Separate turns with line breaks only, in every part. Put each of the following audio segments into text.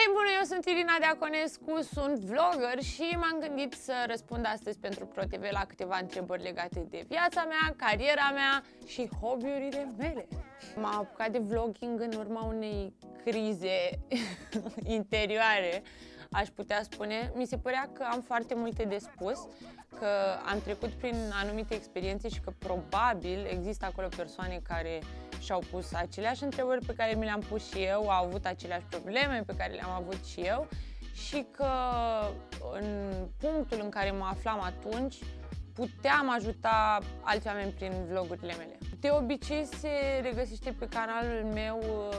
Hei, bună, eu sunt Irina Deaconescu, sunt vlogger și m-am gândit să răspund astăzi pentru ProTV la câteva întrebări legate de viața mea, cariera mea și hobby-urile mele. M-am apucat de vlogging în urma unei crize interioare, aș putea spune. Mi se părea că am foarte multe de spus, că am trecut prin anumite experiențe și că probabil există acolo persoane care și-au pus aceleași întrebări pe care mi le-am pus și eu, au avut aceleași probleme pe care le-am avut și eu și că în punctul în care mă aflam atunci puteam ajuta alți oameni prin vlogurile mele. De obicei se regăsește pe canalul meu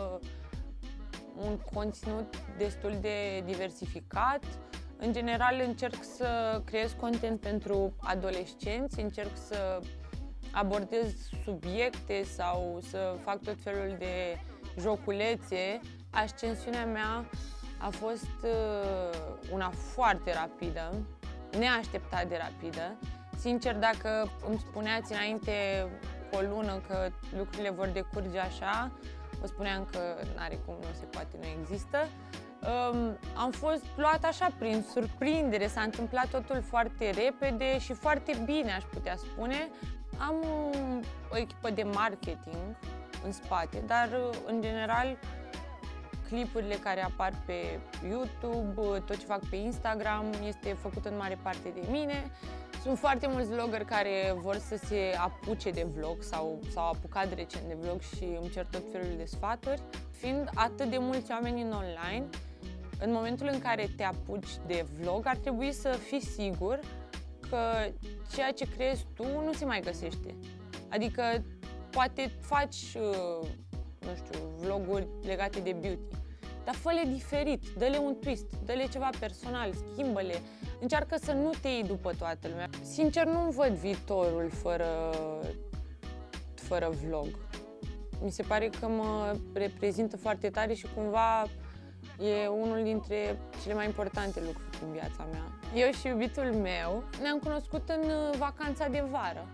un conținut destul de diversificat. În general încerc să creez content pentru adolescenți, încerc să abordez subiecte sau să fac tot felul de joculețe. Ascensiunea mea a fost una foarte rapidă, neașteptat de rapidă. Sincer, dacă îmi spuneați înainte cu o lună că lucrurile vor decurge așa, vă spuneam că n-are cum, nu se poate, nu există. Am fost luat așa prin surprindere, s-a întâmplat totul foarte repede și foarte bine, aș putea spune. Am o echipă de marketing în spate, dar în general clipurile care apar pe YouTube, tot ce fac pe Instagram este făcut în mare parte de mine. Sunt foarte mulți vloggeri care vor să se apuce de vlog sau s-au apucat recent de vlog și îmi cer tot felul de sfaturi. Fiind atât de mulți oameni în online, în momentul în care te apuci de vlog, ar trebui să fii sigur că ceea ce crezi tu nu se mai găsește. Adică poate faci, nu știu, vloguri legate de beauty, dar fă-le diferit, dă-le un twist, dă-le ceva personal, schimbă-le, încearcă să nu te iei după toată lumea. Sincer, nu văd viitorul fără vlog. Mi se pare că mă reprezintă foarte tare și cumva e unul dintre cele mai importante lucruri din viața mea. Eu și iubitul meu ne-am cunoscut în vacanța de vară.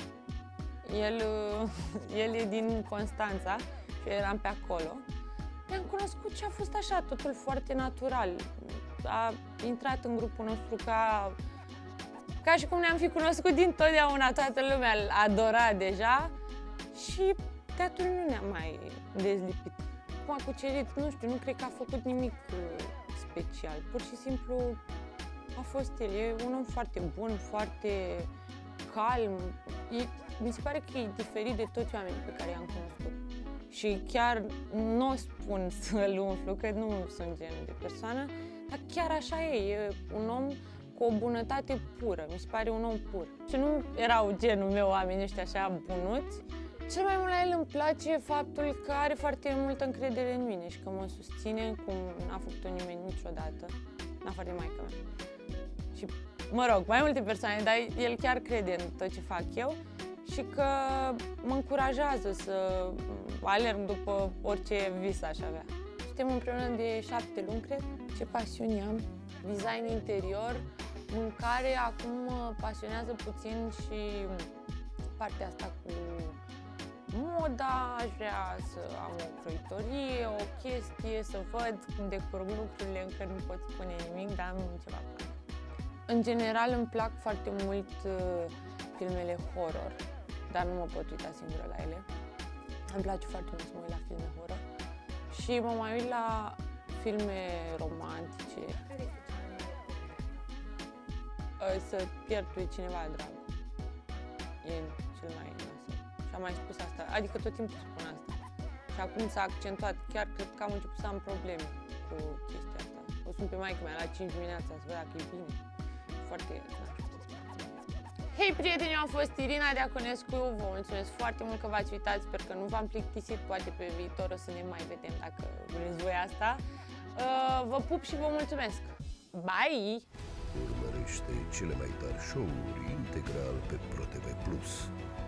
El e din Constanța și eram pe acolo. Ne-am cunoscut și a fost așa, totul foarte natural. A intrat în grupul nostru ca și cum ne-am fi cunoscut dintotdeauna, toată lumea îl adora deja și de atunci nu ne-am mai dezlipit. Cum a cucerit, nu știu, nu cred că a făcut nimic special, pur și simplu a fost el. E un om foarte bun, foarte calm. Mi se pare că e diferit de toți oamenii pe care i-am cunoscut. Și chiar nu o spun să-l umflu, că nu sunt genul de persoană, dar chiar așa e un om cu o bunătate pură, mi se pare un om pur. Și nu erau genul meu oamenii ăștia așa bunuți. Cel mai mult la el îmi place faptul că are foarte multă încredere în mine și că mă susține cum n-a făcut-o nimeni niciodată, în afară de maică mea. Și, mă rog, mai multe persoane, dar el chiar crede în tot ce fac eu și că mă încurajează să alerg după orice vis aș avea. Suntem împreună de 7 luni, cred. Ce pasiuni am? Design interior, mâncare, acum mă pasionează puțin și partea asta cu moda, aș vrea să am o croitorie, o chestie, să văd cum decurg lucrurile, încă nu pot spune nimic, dar am ceva plan. În general îmi plac foarte mult filmele horror, dar nu mă pot uita singură la ele. Îmi place foarte mult să mă uit la filme horror și mă mai uit la filme romantice. Să pierd pe cineva drag. E cel mai nasol. Și am mai spus asta, adică tot timpul spun asta. Și acum s-a accentuat, chiar cred că am început să am probleme cu chestia asta. O sun pe maică mea la 5 dimineața să văd dacă e bine. Foarte... Hei prieteni, eu am fost Irina Deaconescu, vă mulțumesc foarte mult că v-ați uitat, sper că nu v-am plictisit, poate pe viitor o să ne mai vedem dacă vreți voi asta. Vă pup și vă mulțumesc! Bye!
Urmărește cele mai tari show-uri integral pe ProTV+.